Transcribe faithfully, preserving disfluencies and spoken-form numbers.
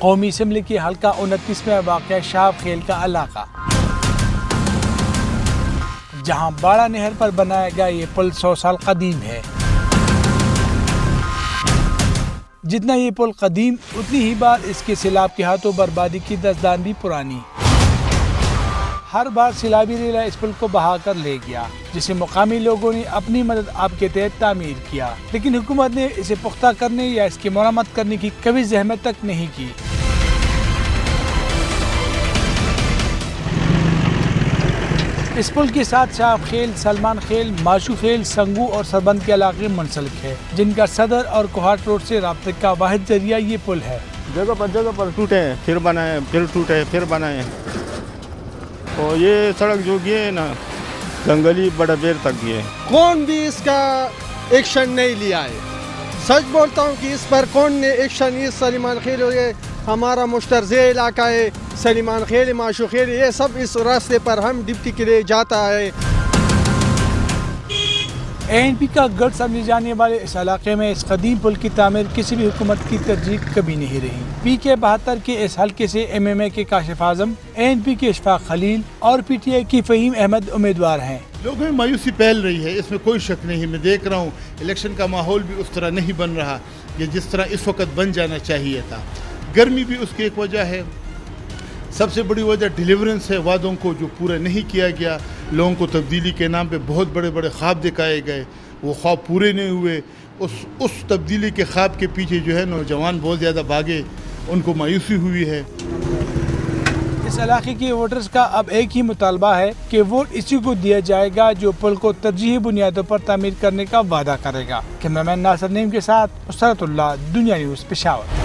कौमी असम्बली की हल्का उनतीस में वाक़ शहाब खेल का इलाका, जहाँ बाड़ा नहर पर बनाया गया ये पुल सौ साल कदीम है। जितना ये पुल कदीम उतनी ही बार इसके सैलाब के हाथों बर्बादी की दस्तदान भी पुरानी। हर बार सैलाबी रेला इस पुल को बहा कर ले गया, जिसे मुकामी लोगों ने अपनी मदद आपके तहत तामीर किया, लेकिन हुकूमत ने इसे पुख्ता करने या इसकी मरम्मत करने की कभी जहमत तक नहीं की। इस पुल के साथ शहाब खेल, सलमान खेल, माशू खेल, संगू और सरबंद के इलाके मुंसलिक है, जिनका सदर और कोहाट रोड से राब्ते का वाहिद जरिया ये पुल है। जगह पर जगह पर टूटे, फिर बनाए, फिर टूटे, फिर बनाए। तो ये सड़क जो ये ना जंगली बड़ा बेर तक ये, कौन भी इसका एक्शन नहीं लिया है। सच बोलता हूँ कि इस पर कौन ने एक्शन, इस सलीमान खेल ये हमारा मुश्तरज़े इलाका है, सलीमान खेल, माशू खेल, ये सब इस रास्ते पर हम डिप्टी के लिए जाता है। ए एन पी का गढ़ समझे जाने वाले इस इलाके में इस कदीम पुल की तामीर किसी भी हुकूमत की तरजीह कभी नहीं रही। पी के बहत्तर के इस हल्के से M M A K Kashif Azam, A N P K Ishfaq Khalil और पी टी आई की फ़हीम अहमद उम्मीदवार हैं। लोगों में मायूसी फैल रही है, इसमें कोई शक नहीं। मैं देख रहा हूँ इलेक्शन का माहौल भी उस तरह नहीं बन रहा कि जिस तरह इस वक्त बन जाना चाहिए था। गर्मी भी उसकी एक वजह है। सबसे बड़ी वजह डिलीवरेंस है, वादों को जो पूरा नहीं किया गया। लोगों को तब्दीली के नाम पे बहुत बड़े बड़े ख्वाब दिखाए गए, वो ख्वाब पूरे नहीं हुए। उस उस तब्दीली के ख्वाब के पीछे जो है नौजवान बहुत ज़्यादा भागे, उनको मायूसी हुई है। इस इलाके के वोटर्स का अब एक ही मुतालबा है कि वोट इसी को दिया जाएगा जो पुल को तरजीही बुनियादों पर तामीर करने का वादा करेगा। कैमरामैन नासिर नईम के साथ उसरतुल्लाह, दुनिया न्यूज़, पेशावर।